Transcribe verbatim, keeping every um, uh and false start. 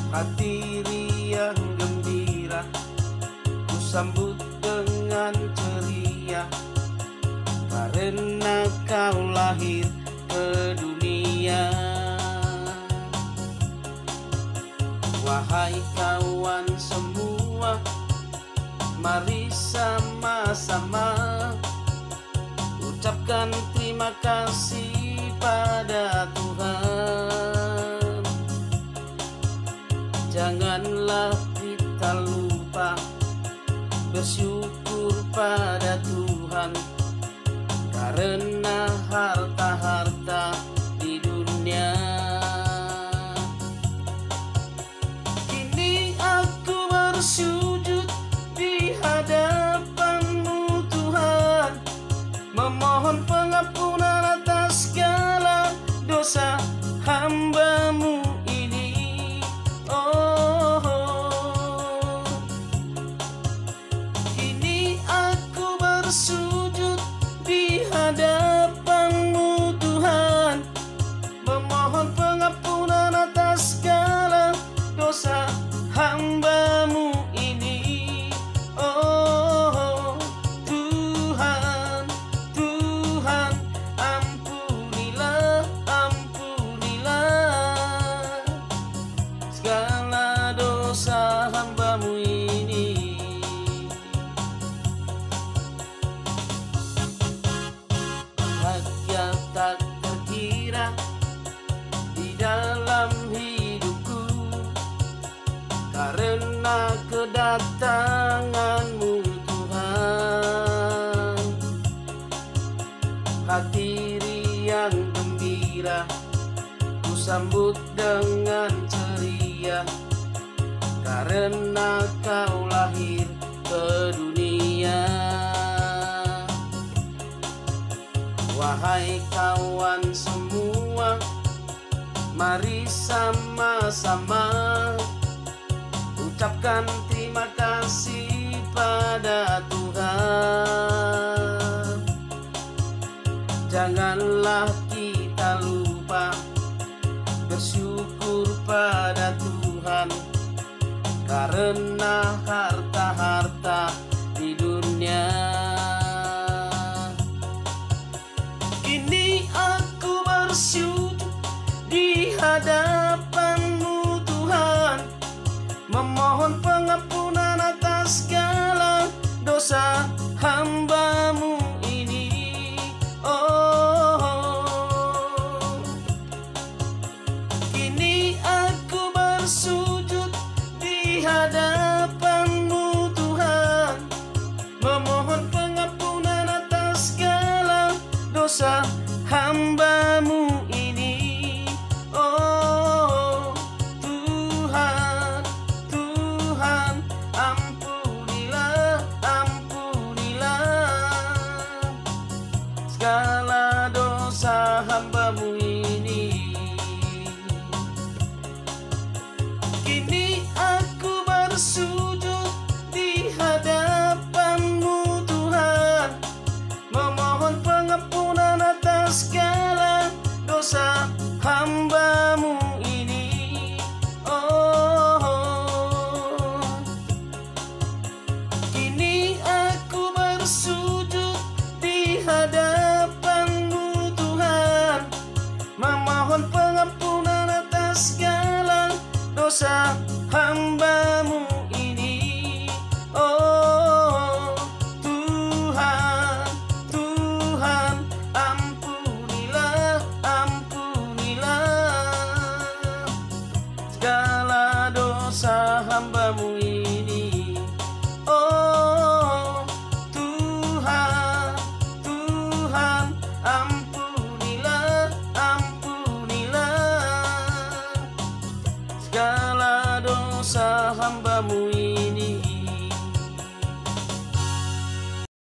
hati riang gembira, ku sambut dengan ceria, karena kau lahir ke dunia. Wahai kawan semua, mari sama-sama ucapkan terima kasih pada Tuhan. Janganlah kita lupa bersyukur pada Tuhan, karena harta-harta di dunia. Kini aku bersujud di hadapan-Mu Tuhan, memohon pengampunan atas segala dosa hamba-Mu ini. Oh, oh. Kini aku bersujud di hadapan-Mu Tuhan, memohon pengampunan atas segala dosa hamba-Mu ini. Oh, Tuhan, Tuhan, ampunilah, ampunilah segala dosa hamba-Mu ini. Bahagia tak terkira di dalam hidupku, karena kedatangan-Mu Tuhan. Hati riang gembira, ku sambut dengan ceria, karena kau lahir ke dunia. Wahai kawan semua, mari sama-sama ucapkan terima kasih pada Tuhan. Janganlah kita lupa bersyukur pada Tuhan, karena harta-harta di dunia. Kini aku bersujud di hadapan-Mu Tuhan, memohon pengampunan atas segala dosa hamba-Mu ini. Oh, oh. Kini aku bersujud di hadapan-Mu Tuhan, memohon pengampunan atas segala dosa hamba-Mu ini. Oh, Tuhan, Tuhan, ampunilah, ampunilah segala dosa hamba-Mu ini. Kini aku bersujud di hadapan-Mu Tuhan, memohon pengampunan atas segala dosa hamba-Mu ini. Oh, oh. Kini aku bersujud di hadapan-Mu Tuhan, memohon pengampunan atas segala dosa hamba-Mu ini. Oh, Tuhan, Tuhan, ampunilah, ampunilah segala dosa hamba-Mu ini. Oh, Tuhan, Tuhan, ampunilah, ampunilah segala dosa hamba-Mu